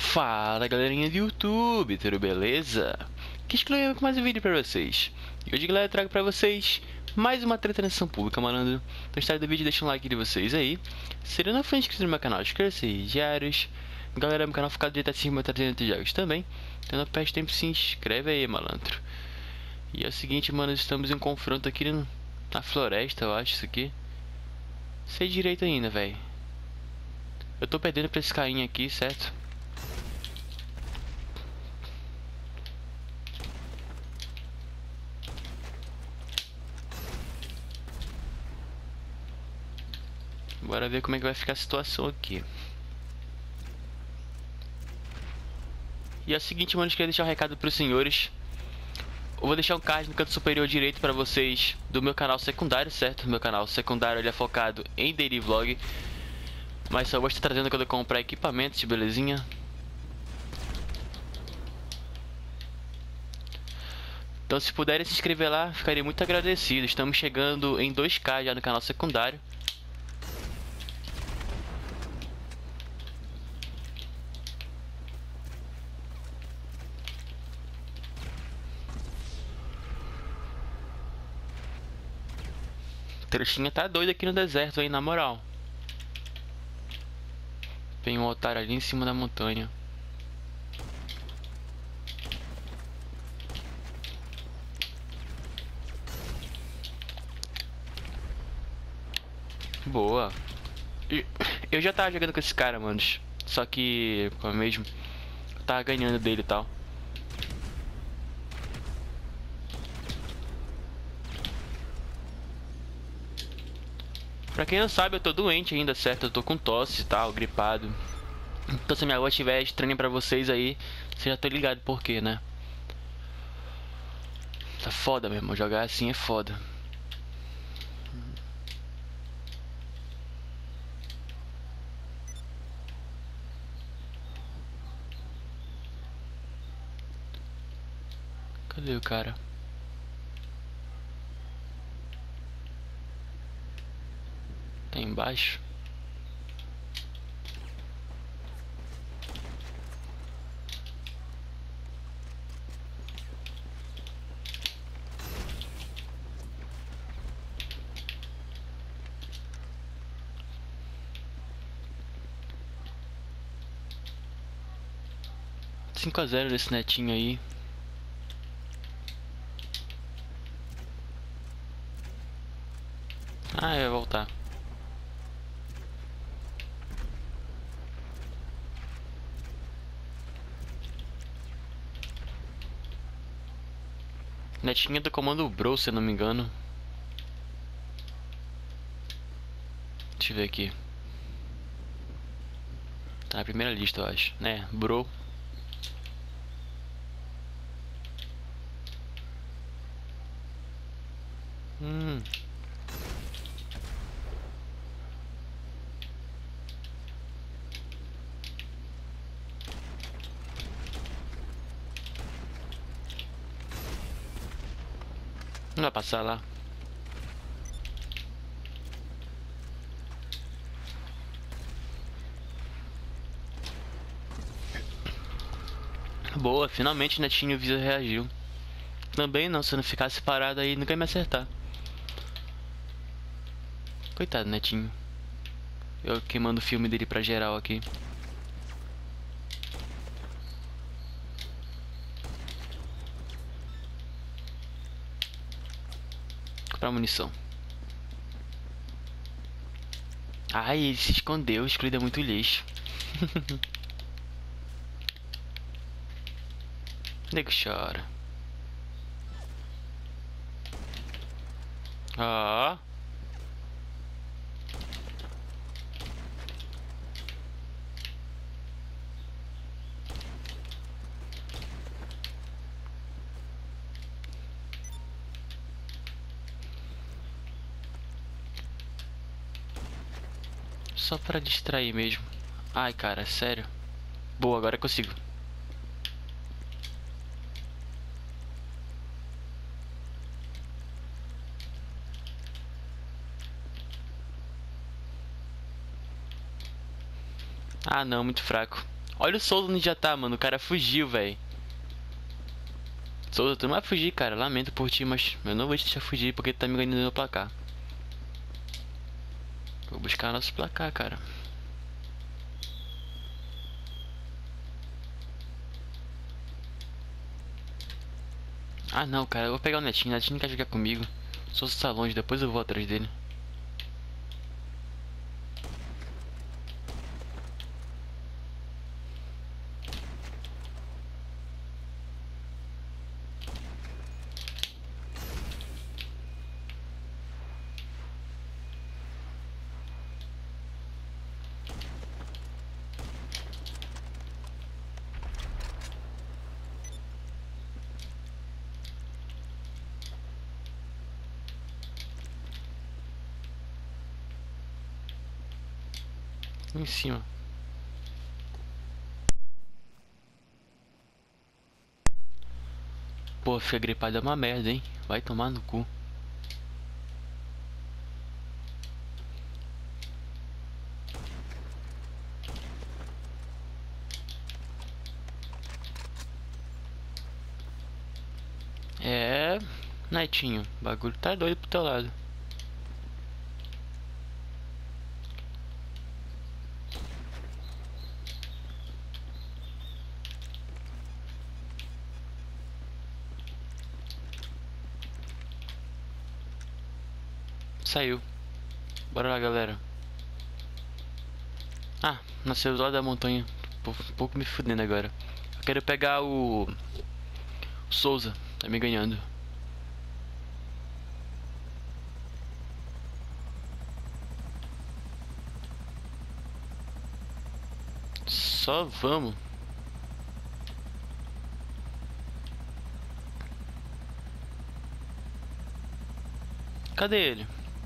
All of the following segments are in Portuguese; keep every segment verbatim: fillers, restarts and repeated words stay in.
Fala galerinha do YouTube, tudo beleza? Que escolheu com mais um vídeo pra vocês. E hoje galera eu trago pra vocês mais uma treta na sessão pública, malandro. Gostarem do vídeo, deixa um like de vocês aí. Se não for inscrito no meu canal, inscreva-se diários. Galera, meu canal fica direto acima de trezentos jogos também. Então não perde tempo, se inscreve aí, malandro. E é o seguinte, mano, estamos em um confronto aqui no, na floresta, eu acho isso aqui. Sei direito ainda, velho. Eu tô perdendo pra esse carinha aqui, certo? Bora ver como é que vai ficar a situação aqui. E é o seguinte, mano, eu queria deixar um recado pros senhores. Eu vou deixar um card no canto superior direito pra vocês do meu canal secundário, certo? Meu canal secundário ele é focado em daily vlog, mas só vou estar trazendo quando eu comprar equipamentos, belezinha? Então se puderem se inscrever lá, ficaria muito agradecido. Estamos chegando em dois K já no canal secundário. O trechinha tá doido aqui no deserto, hein, na moral. Tem um otário ali em cima da montanha. Boa. Eu já tava jogando com esse cara, manos. Só que, como mesmo, eu tava ganhando dele e tal. Pra quem não sabe, eu tô doente ainda, certo? Eu tô com tosse e tal, gripado. Então se minha voz estiver estranha pra vocês aí, você já tá ligado por quê, né? Tá foda mesmo, jogar assim é foda. Cadê o cara? Tá embaixo? cinco a zero desse netinho aí. Ah, eu vou voltar. Netinha do comando Bro, se eu não me engano. Deixa eu ver aqui. Tá na primeira lista, eu acho. Né, Bro. Hum. Não vai passar lá. Boa, finalmente o netinho Visa reagiu. Também não, se eu não ficasse parado aí, nunca ia me acertar. Coitado, netinho. Eu queimando o filme dele pra geral aqui. Comprar munição. Ai, ele se escondeu, excluído é muito lixo. Nego chora. Ah. Só pra distrair mesmo. Ai, cara, sério. Boa, agora eu consigo. Ah, não, muito fraco. Olha o Souza onde já tá, mano. O cara fugiu, velho. Souza, tu não vai fugir, cara. Lamento por ti, mas eu não vou te deixar fugir porque tu tá me ganhando no placar. Vou buscar nosso placar, cara. Ah, não, cara. Eu vou pegar o Netinho. O Netinho não quer jogar comigo. Souza tá longe. Depois eu vou atrás dele. Em cima. Pô, fica gripado é uma merda, hein? Vai tomar no cu. É... Netinho, o bagulho tá doido pro teu lado. Saiu. Bora lá, galera. Ah, nasceu do lado da montanha. Tô um pouco me fudendo agora. Eu quero pegar o... o Souza. Tá me ganhando. Só vamos. Cadê ele?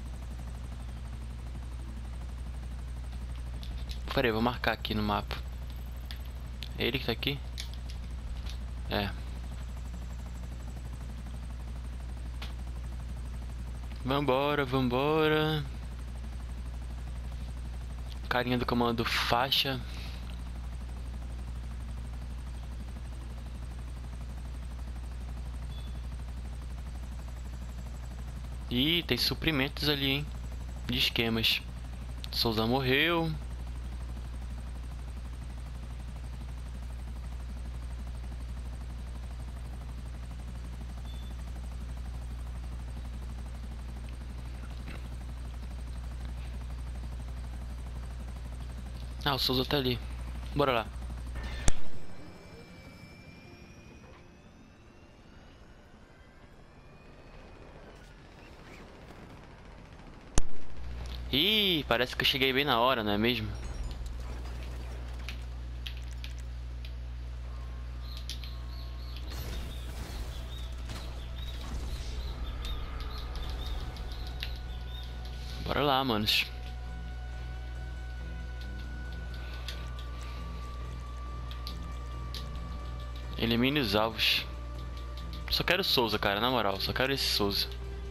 Peraí, vou marcar aqui no mapa. É ele que tá aqui? É. Vambora, vambora. Carinha do comando faixa. Ih, tem suprimentos ali, hein? De esquemas. Souza morreu. Ah, o Souza tá ali. Bora lá. Ih, parece que eu cheguei bem na hora, não é mesmo? Bora lá, manos. Elimine os alvos. Só quero Souza, cara, na moral. Só quero esse Souza.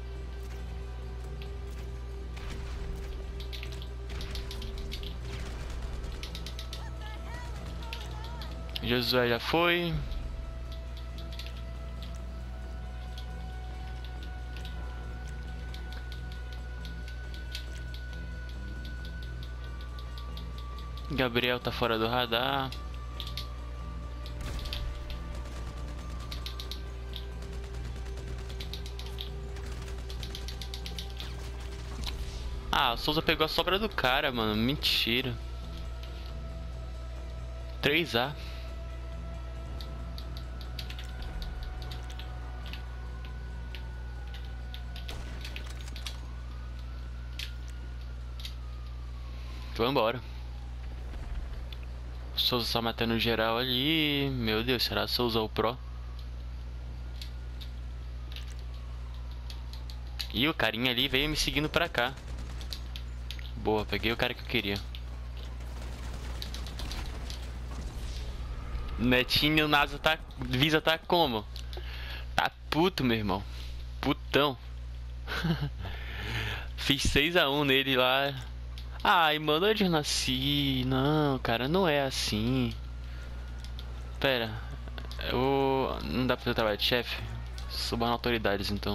Josué já foi. Gabriel tá fora do radar. Ah, o Souza pegou a sobra do cara, mano. Mentira. três A. Vambora. O Souza só matando geral ali. Meu Deus, será Souza o Pro? E o carinha ali veio me seguindo pra cá. Boa, peguei o cara que eu queria. Netinho, NASA tá... Visa tá como? Tá puto, meu irmão. Putão. Fiz seis a um nele lá. Ai, mano, eu já nasci. Não, cara, não é assim. Pera, eu... não dá pra fazer trabalho de chefe? Subornar autoridades, então.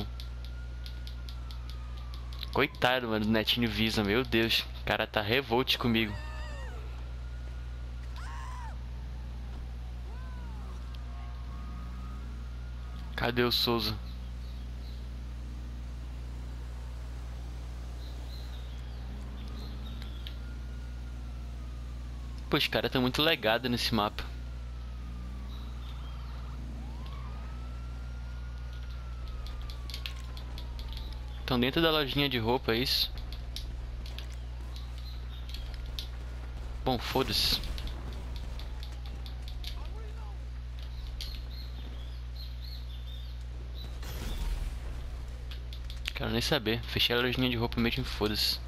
Coitado, mano, do Netinho Visa, meu Deus. O cara tá revolt comigo. Cadê o Souza? Pô, os caras tão muito legados nesse mapa. Estão dentro da lojinha de roupa, é isso? Bom, foda-se. Quero nem saber. Fechei a lojinha de roupa mesmo, foda-se.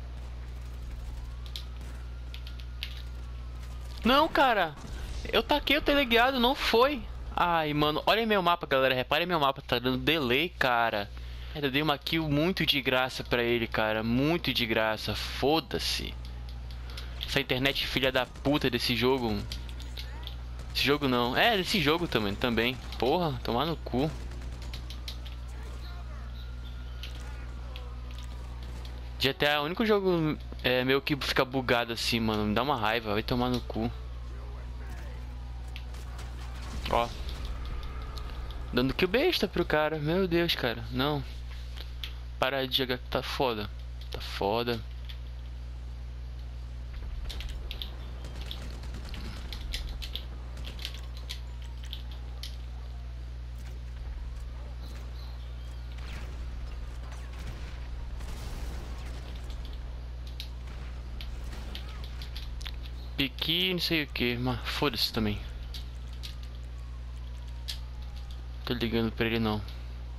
Não, cara! Eu taquei o teleguiado, não foi! Ai, mano, olha meu mapa, galera. Reparem meu mapa, tá dando delay, cara. Eu dei uma kill muito de graça pra ele, cara. Muito de graça. Foda-se. Essa internet filha da puta desse jogo. Esse jogo não. É, desse jogo também. também. Porra, tomar no cu. G T A é o único jogo é, meu que fica bugado assim, mano. Me dá uma raiva. Vai tomar no cu. Ó. Dando kill besta pro cara. Meu Deus, cara. Não. Para de jogar que tá foda. Tá foda. Piqui, não sei o que, mas foda-se também. Tô ligando pra ele não.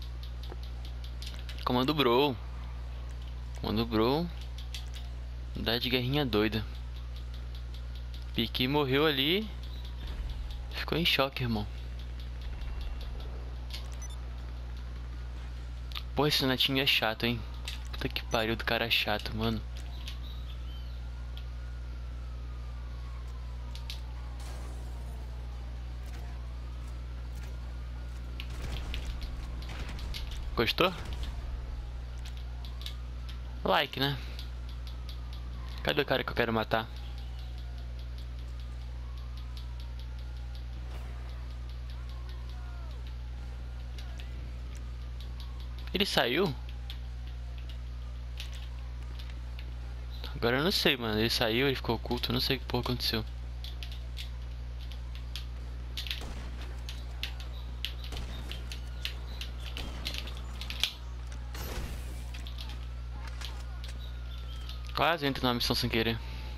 Comando Bro. Comando Bro. Dá de guerrinha doida. Piqui morreu ali. Ficou em choque, irmão. Porra, esse netinho é chato, hein. Puta que pariu do cara chato, mano. Gostou? Like, né? Cadê o cara que eu quero matar? Ele saiu? Agora eu não sei, mano. Ele saiu, ele ficou oculto. Eu não sei o que porra aconteceu. Quase entro na missão sem querer.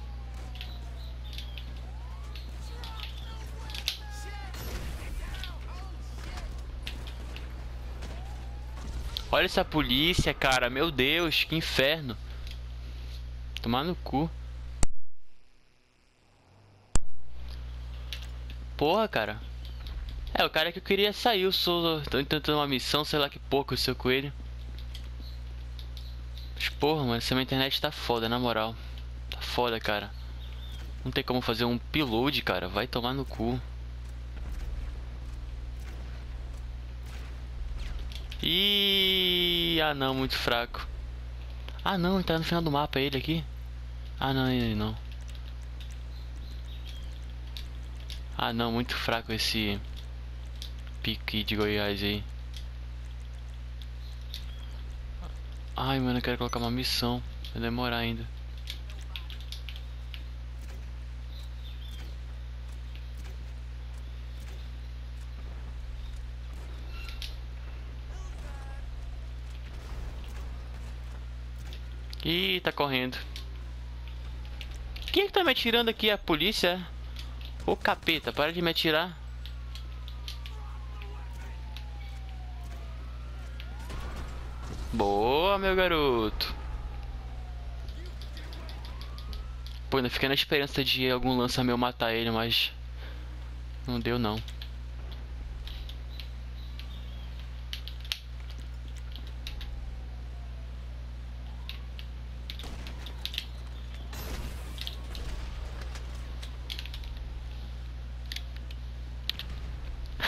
Olha essa polícia, cara. Meu Deus, que inferno. Tomar no cu. Porra, cara. É, o cara que eu queria sair. Eu sou... Tô tentando uma missão, sei lá que porra, o seu coelho. Mas porra, mano, essa minha internet tá foda, na moral. Tá foda, cara. Não tem como fazer um upload, cara. Vai tomar no cu. Ih, ah não, muito fraco. Ah não, ele tá no final do mapa ele aqui. Ah não, ele não. Ah não, muito fraco esse pique de Goiás aí. Ai mano, eu quero colocar uma missão. Vai demorar ainda. Ih, tá correndo. Quem é que tá me atirando aqui? A polícia? Ô capeta, para de me atirar. Boa, meu garoto. Pô, ainda fiquei na esperança de algum lança meu matar ele, mas não deu não.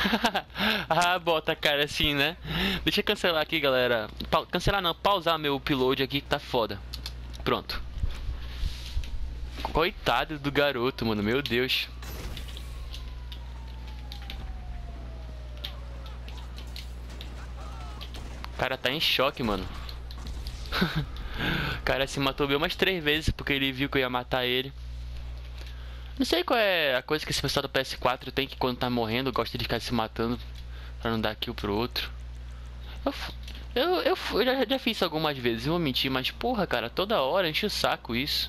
Ah, bota a cara assim, né? Deixa eu cancelar aqui, galera. Pa cancelar não, pausar meu upload aqui que tá foda. Pronto. Coitado do garoto, mano. Meu Deus. O cara tá em choque, mano. O cara se matou bem umas três vezes porque ele viu que eu ia matar ele. Não sei qual é a coisa que esse pessoal do P S quatro tem, que quando tá morrendo gosta de ficar se matando pra não dar kill pro outro. Eu, eu, eu, eu já, já fiz isso algumas vezes, eu vou mentir, mas porra, cara, toda hora enche o saco isso.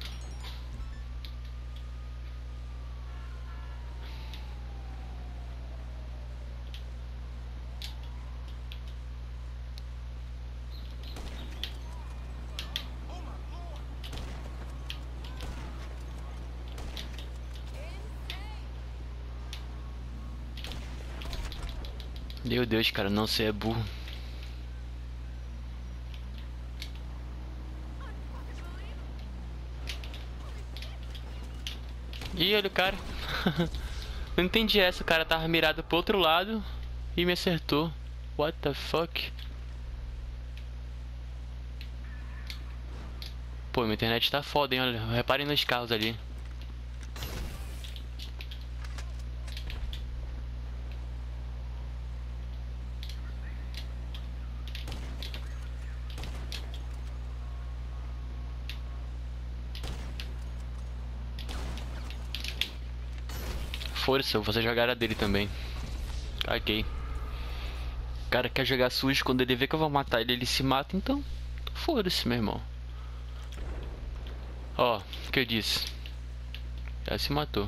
Meu Deus, cara, não, você é burro. Ih, olha o cara. Não entendi essa, o cara tava mirado pro outro lado e me acertou. What the fuck? Pô, minha internet tá foda, hein, olha, reparem nos carros ali. Força, eu vou fazer jogada dele também. Caguei. O cara quer jogar sujo, quando ele vê que eu vou matar ele, ele se mata, então foda-se, meu irmão. Ó, o que eu disse? Já se matou.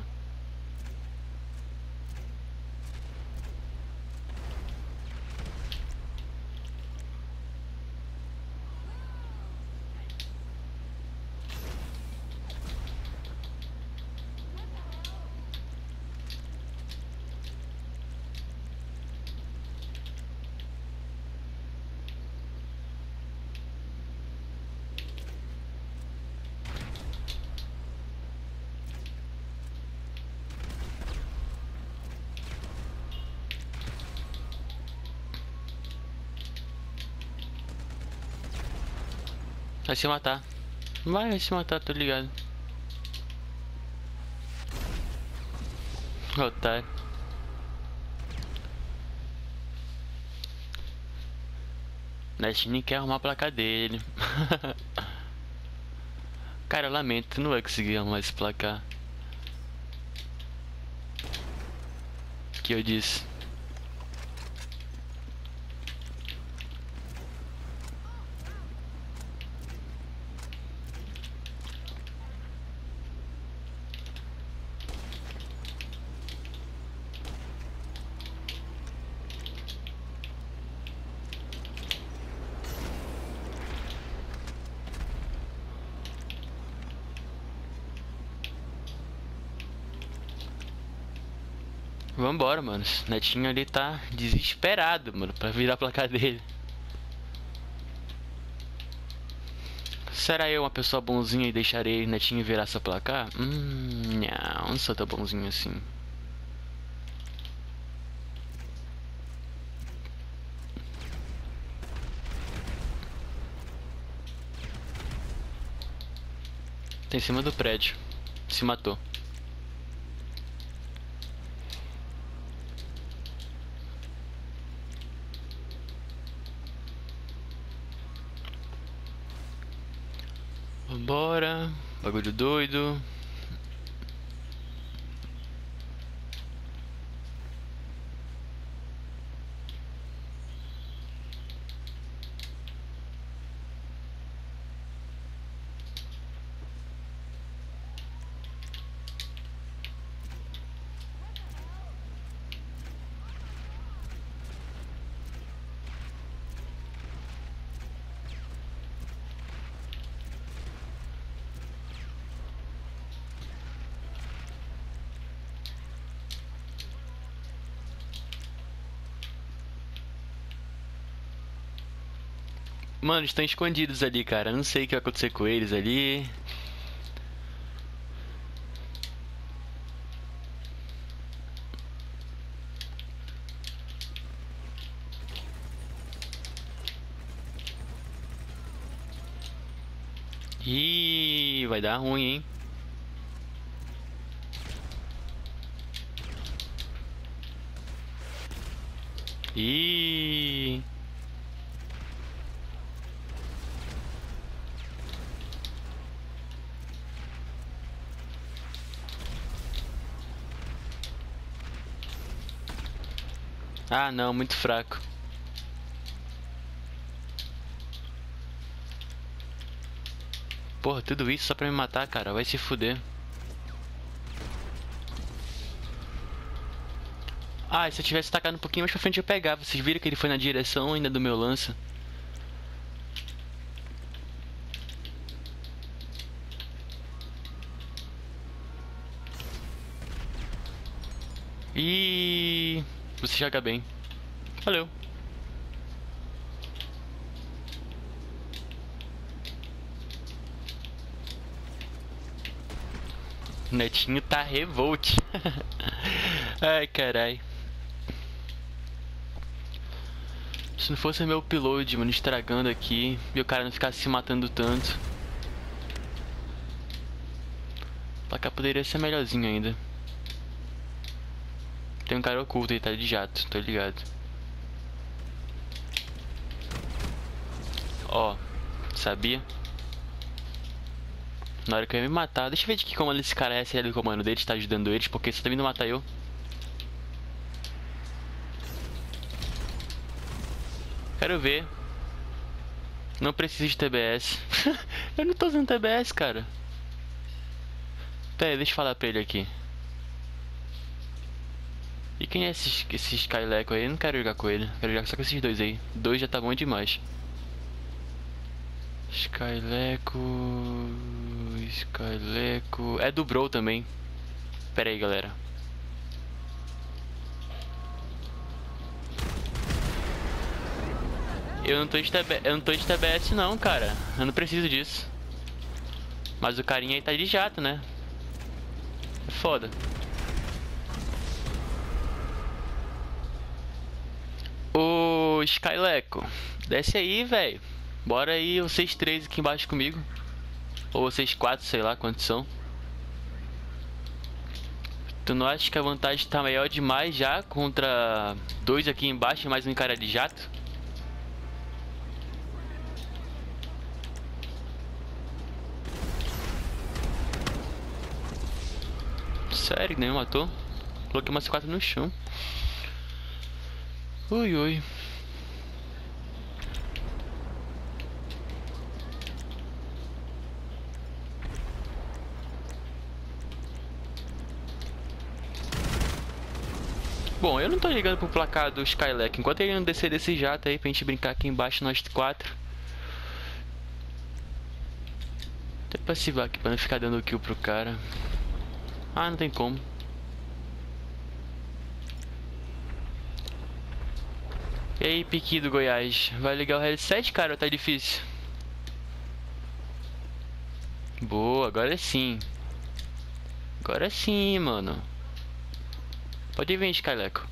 Vai se matar. Vai, vai se matar, tô ligado. Otário. Destiny quer arrumar a placa dele. Cara, eu lamento, não vai conseguir arrumar esse placar. Que eu disse. Vambora, mano. Esse netinho ali tá desesperado, mano, pra virar a placa dele. Será eu uma pessoa bonzinha e deixarei o netinho virar essa placar? Hum, não, não sou tão bonzinho assim. Tá em cima do prédio. Se matou. Vambora. Bagulho doido. Mano, estão escondidos ali, cara. Não sei o que vai acontecer com eles ali. Ih, vai dar ruim, hein? Ih. Ah, não, muito fraco. Porra, tudo isso só pra me matar, cara. Vai se fuder. Ah, e se eu tivesse tacado um pouquinho mais pra frente eu pegava. Vocês viram que ele foi na direção ainda do meu lança. E você joga bem. Valeu. O netinho tá revolt. Ai, carai. Se não fosse meu upload, mano, estragando aqui e o cara não ficasse se matando tanto, o placar poderia ser melhorzinho ainda. Tem um cara oculto aí, tá de jato, tô ligado. Ó, sabia? Na hora que eu ia me matar, deixa eu ver de que comando esse cara é, se ele é do comando dele, tá ajudando eles, porque você tá vindo matar eu. Quero ver. Não preciso de T B S. Eu não tô usando T B S, cara. Pera aí, deixa eu falar pra ele aqui. E quem é esse, esse Skyleco aí? Eu não quero jogar com ele. Quero jogar só com esses dois aí. Dois já tá bom demais. Skyleco... Skyleco... É do Bro também. Pera aí, galera. Eu não tô de T B... Eu não tô de T B S não, cara. Eu não preciso disso. Mas o carinha aí tá de jato, né? É foda. Ô, Skyleco, desce aí, velho. Bora aí, vocês três aqui embaixo comigo. Ou vocês quatro, sei lá quantos são. Tu não acha que a vantagem tá maior demais já contra dois aqui embaixo e mais um cara de jato? Sério, nenhum matou? Coloquei umas quatro no chão. Ui, ui. Bom, eu não tô ligando pro placar do Skyleco. Enquanto ele não descer desse jato aí pra gente brincar aqui embaixo, nós quatro. Até passivar aqui pra não ficar dando kill pro cara. Ah, não tem como. E aí, Piqui do Goiás? Vai ligar o headset, cara, ou tá difícil? Boa, agora sim. Agora sim, mano. Pode vir, Skyleco.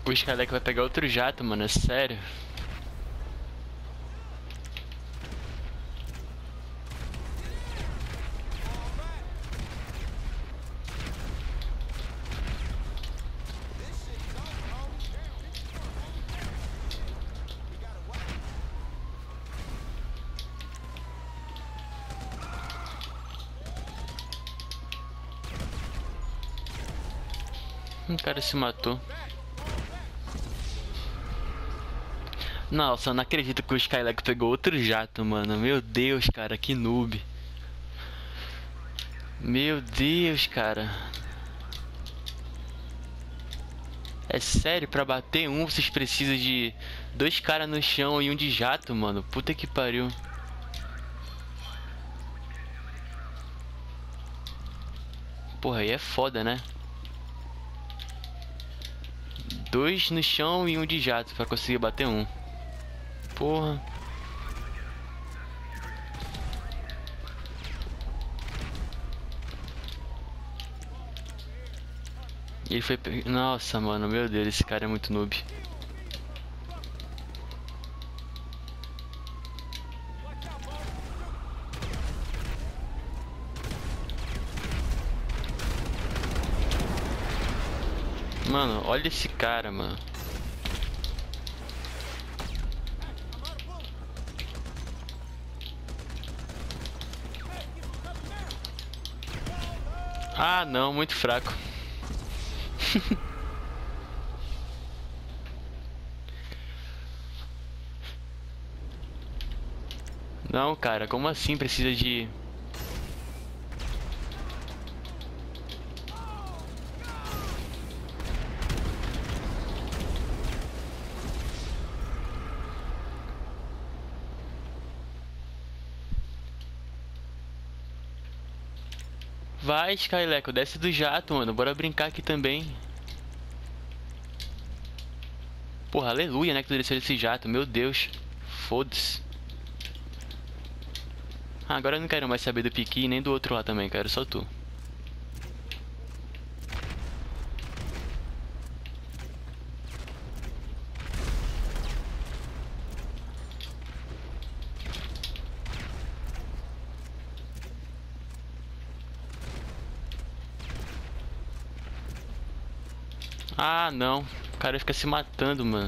O Skylek vai pegar outro jato, mano, é sério. Um cara se matou. Nossa, eu não acredito que o Skylek pegou outro jato, mano. Meu Deus, cara, que noob. Meu Deus, cara. É sério, pra bater um vocês precisam de dois caras no chão e um de jato, mano. Puta que pariu. Porra, aí é foda, né? Dois no chão e um de jato pra conseguir bater um. Porra. Ele foi... Nossa, mano, meu Deus, esse cara é muito noob. Mano, olha esse cara, mano. Ah, não, muito fraco. Não, cara, como assim precisa de... Vai, Skyleco, desce do jato, mano. Bora brincar aqui também. Porra, aleluia, né, que tu desceu desse jato. Meu Deus. Foda-se. Ah, agora eu não quero mais saber do Piqui nem do outro lá também. Quero só tu. Ah, não. O cara fica se matando, mano.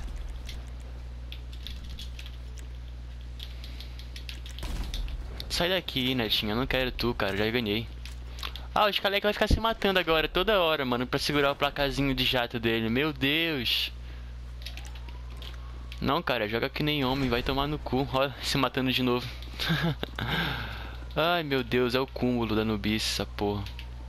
Sai daqui, netinha. Eu não quero tu, cara. Já ganhei. Ah, o Skylek vai ficar se matando agora, toda hora, mano, pra segurar o placazinho de jato dele. Meu Deus. Não, cara, joga que nem homem. Vai tomar no cu. Ó, se matando de novo. Ai, meu Deus. É o cúmulo da nubice, essa porra.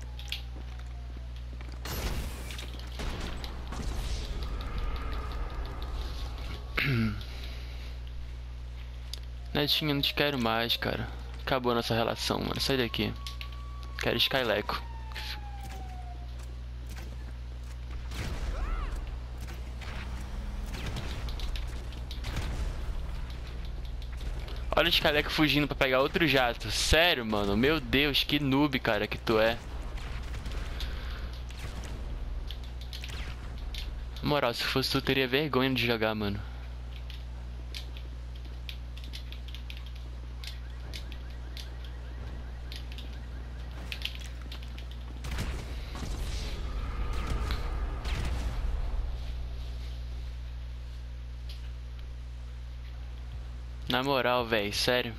Netinha, não te quero mais, cara. Acabou a nossa relação, mano. Sai daqui. Quero Skyleco. Olha o Skyleco fugindo pra pegar outro jato. Sério, mano. Meu Deus, que noob, cara, que tu é. Na moral, se fosse tu, teria vergonha de jogar, mano. Na moral, velho, sério.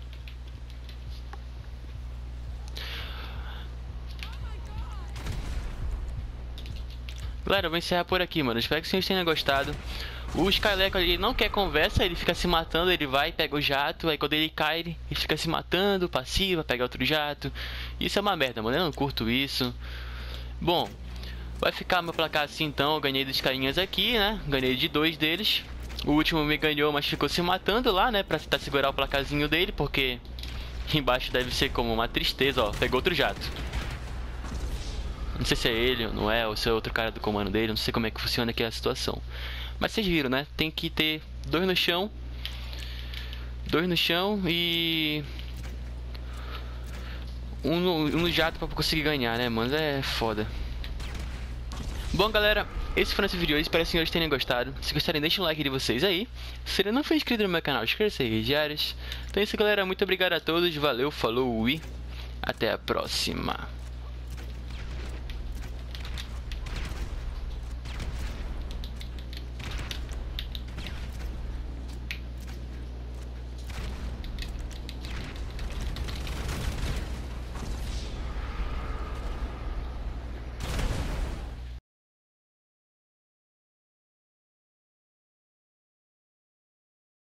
Galera, eu vou encerrar por aqui, mano. Espero que vocês tenham gostado. O Skyleco, ele não quer conversa, ele fica se matando, ele vai, pega o jato, aí quando ele cai, ele fica se matando, passiva, pega outro jato. Isso é uma merda, mano, eu não curto isso. Bom, vai ficar meu placar assim então, eu ganhei dos carinhas aqui, né? Ganhei de dois deles. O último me ganhou, mas ficou se matando lá, né? Pra tentar segurar o placazinho dele, porque embaixo deve ser como uma tristeza, ó. Pegou outro jato. Não sei se é ele ou não é, ou se é outro cara do comando dele. Não sei como é que funciona aqui a situação. Mas vocês viram, né? Tem que ter dois no chão. Dois no chão e... Um no, um no jato pra conseguir ganhar, né, mano? É foda. Bom, galera... esse foi o nosso vídeo de hoje, espero que os senhores tenham gostado. Se gostarem, deixem um like de vocês aí. Se ainda não for inscrito no meu canal, inscreva-se aí diários. Então é isso, galera, muito obrigado a todos, valeu, falou e até a próxima.